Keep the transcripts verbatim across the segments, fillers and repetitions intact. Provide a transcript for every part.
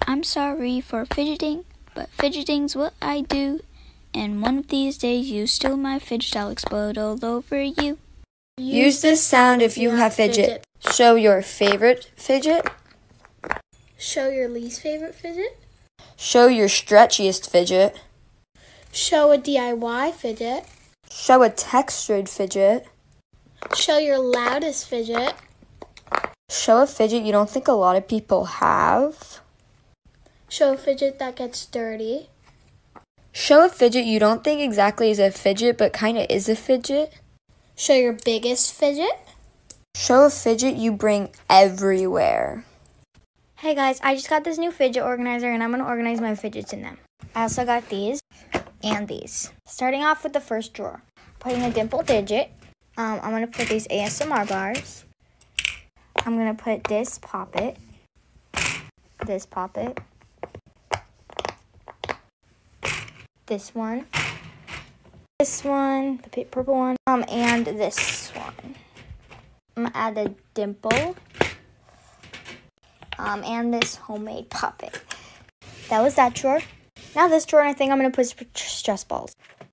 I'm sorry for fidgeting, but fidgeting's what I do. And one of these days you steal my fidget, I'll explode all over you. Use this sound if you have fidget. Show your favorite fidget. Show your least favorite fidget. Show your stretchiest fidget. Show a D I Y fidget. Show a textured fidget. Show your loudest fidget. Show a fidget you don't think a lot of people have. Show a fidget that gets dirty. Show a fidget you don't think exactly is a fidget but kind of is a fidget. Show your biggest fidget. Show a fidget you bring everywhere. Hey guys, I just got this new fidget organizer and I'm going to organize my fidgets in them. I also got these and these. Starting off with the first drawer. Putting a dimple digit. Um, I'm going to put these A S M R bars. I'm going to put this poppet. This poppet. This one. This one. The purple one. Um, and this one. I'm going to add a dimple. Um, and this homemade puppet. That was that drawer. Now this drawer, I think I'm going to put stress balls.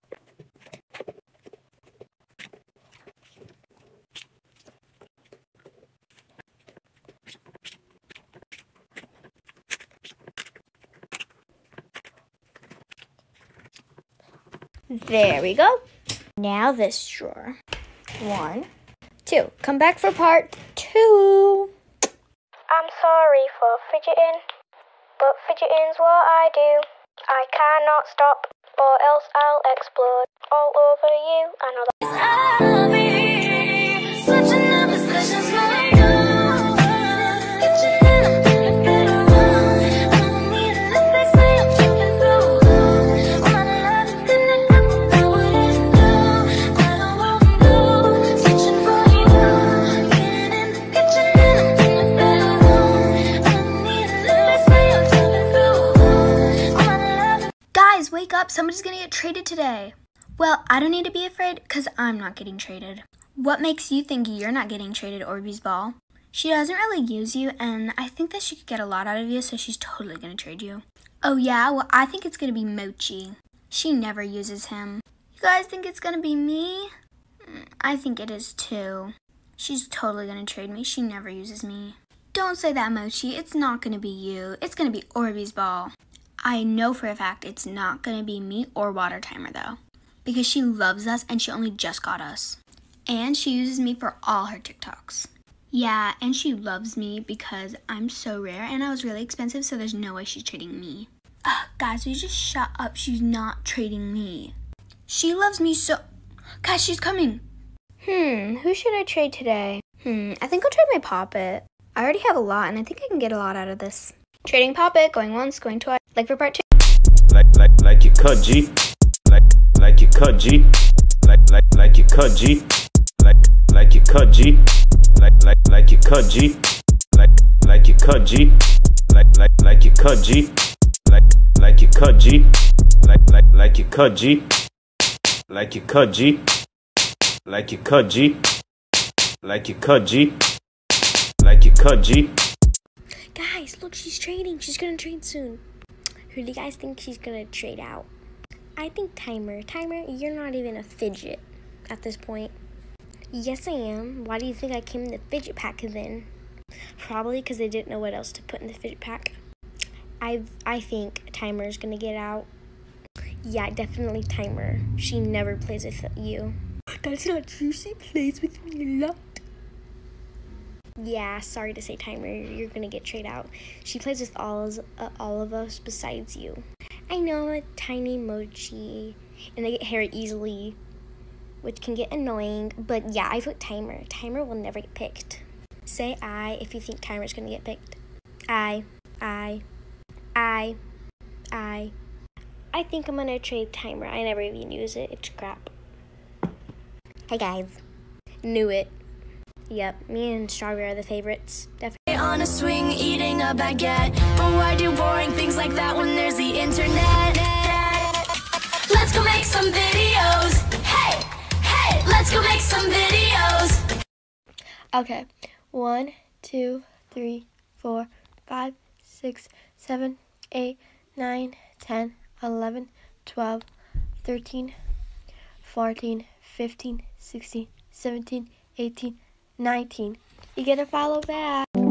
There we go. Now this drawer. One, two. Come back for part two. I'm sorry for fidgeting, but fidgeting's what I do. I cannot stop, or else I'll explode all over you. I know that. I'll be switching up positions for you. Wake up, somebody's gonna get traded today. Well, I don't need to be afraid because I'm not getting traded. What makes you think you're not getting traded, Orbeez Ball? She doesn't really use you, and I think that she could get a lot out of you, so she's totally gonna trade you. Oh yeah, well I think it's gonna be Mochi. She never uses him. You guys think it's gonna be me? I think it is too. She's totally gonna trade me. She never uses me. Don't say that, Mochi. It's not gonna be you. It's gonna be Orbeez Ball. I know for a fact it's not going to be me or Water Timer, though, because she loves us and she only just got us. And she uses me for all her TikToks. Yeah, and she loves me because I'm so rare and I was really expensive, so there's no way she's trading me. Ugh, guys, will you just shut up? She's not trading me. She loves me so... Guys, she's coming. Hmm, who should I trade today? Hmm, I think I'll trade my Poppet. I already have a lot, and I think I can get a lot out of this. Trading Poppet, going once, going twice. Like for part two. Like like like you cut G. Like like you cut G. Like like like you cut G. Like like you cut G. Like like like you cut G. Like like you cut G. Like like like you cut G. Like like you cut G. Like like like you cut G. Like you cut G. Like you cut G. Like you cut G. Like you cut G. Guys, look, she's trading. She's gonna trade soon. Who do you guys think she's gonna trade out? I think Timer. Timer, you're not even a fidget at this point. Yes, I am. Why do you think I came in the fidget pack then? Probably because they didn't know what else to put in the fidget pack. I I think Timer's gonna get out. Yeah, definitely Timer. She never plays with you. That's not true. She plays with me a lot. Yeah, sorry to say, Timer, you're gonna get traded out. She plays with all of, uh, all of us besides you. I know, a tiny Mochi, and they get hairy easily, which can get annoying, but yeah, I vote Timer. Timer will never get picked. Say I if you think Timer's gonna get picked. I, I, I, I. I think I'm gonna trade Timer. I never even use it. It's crap. Hey guys. Knew it. Yep, me and Strawberry are the favorites. Definitely. On a swing, eating a baguette. But why do boring things like that when there's the internet? Let's go make some videos. Hey, hey, let's go make some videos. Okay, one, two, three, four, five, six, seven, eight, nine, ten, eleven, twelve, thirteen, fourteen, fifteen, sixteen, seventeen, eighteen, nineteen. You get a follow back.